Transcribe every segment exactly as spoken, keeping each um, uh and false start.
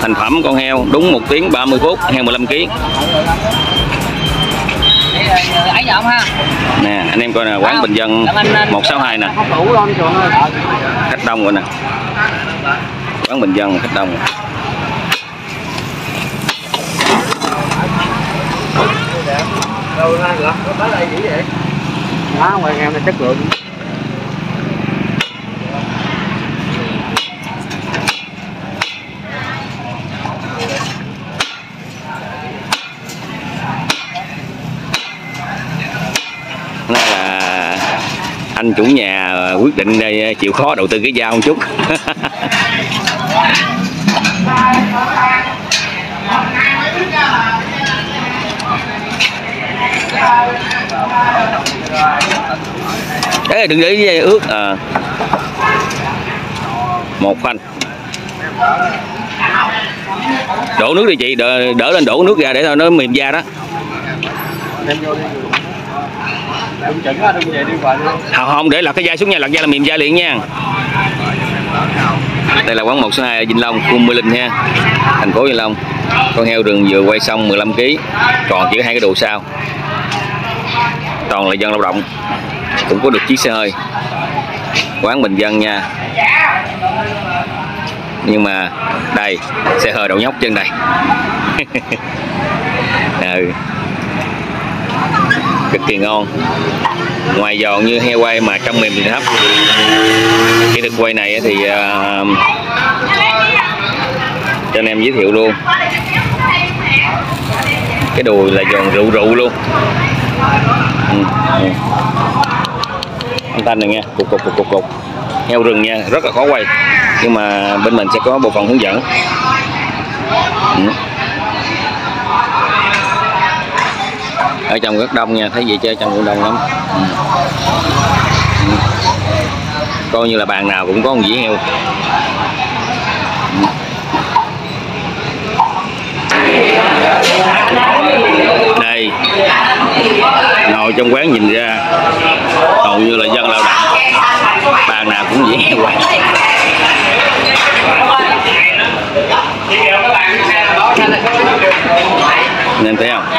thành phẩm con heo đúng một tiếng ba mươi phút, heo mười lăm ki lô gam. Nè anh em coi nè, quán Bình Dân một sáu hai nè, khách đông rồi nè, quán Bình Dân khách đông. Đâu ra được, có tới đây dữ vậy? Đó, ngoài heo này chất lượng. Nó là anh chủ nhà quyết định đây chịu khó đầu tư cái dao một chút. Ê, đừng để ướt à. Một phanh đổ nước đi chị, đỡ, đỡ lên đổ nước ra để thôi nó mềm da đó. Không, không để lật cái da xuống nha, lật da là mềm da liền nha. Đây là quán một số hai ở Vĩnh Long, khu Mê Linh nha, thành phố Vĩnh Long. Con heo rừng vừa quay xong mười lăm ki lô gam, còn chỉ hai cái đồ sau. Toàn là dân lao động, cũng có được chiếc xe hơi. Quán Bình Dân nha. Nhưng mà đây xe hơi đậu nhóc chân đây. Ừ. Cực kỳ ngon, ngoài giòn như heo quay mà trong mềm thì thấp. Cái thực quay này thì uh, cho anh em giới thiệu luôn, cái đùi là giòn rượu rượu luôn. Ừ, ừ. Anh Thanh này nha, cục cục cục cục cục heo rừng nha, rất là khó quay, nhưng mà bên mình sẽ có bộ phận hướng dẫn. Ừ. Ở trong rất đông nha, thấy gì chơi trong cũng đông lắm. Ừ. Ừ. Coi như là bàn nào cũng có một dĩa heo. Ừ. Đây ngồi trong quán nhìn ra hầu như là dân lao động, bàn nào cũng dĩa heo quay. Nên thấy không?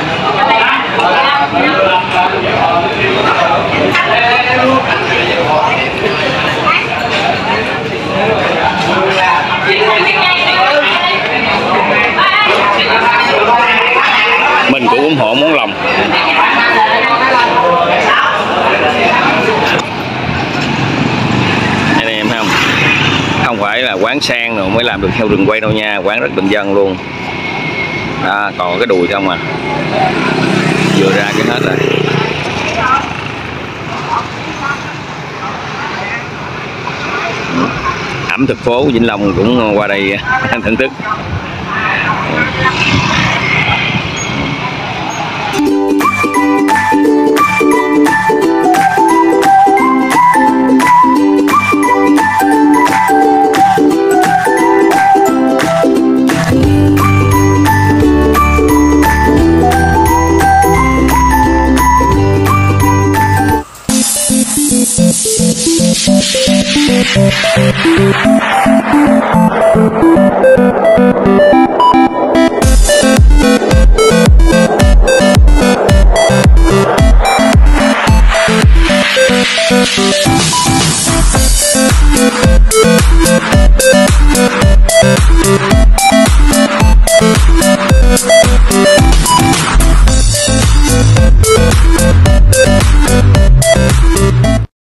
Mình cũng ủng hộ món lòng. Anh em thấy không? Không phải là quán sang rồi mới làm được heo rừng quay đâu nha, quán rất bình dân luôn. À, còn cái đùi không à, vừa ra cái hết rồi. Ẩm thực phố Vĩnh Long cũng qua đây thưởng thức. Thank you.